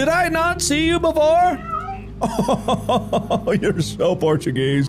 Did I not see you before? Oh, you're so Portuguese.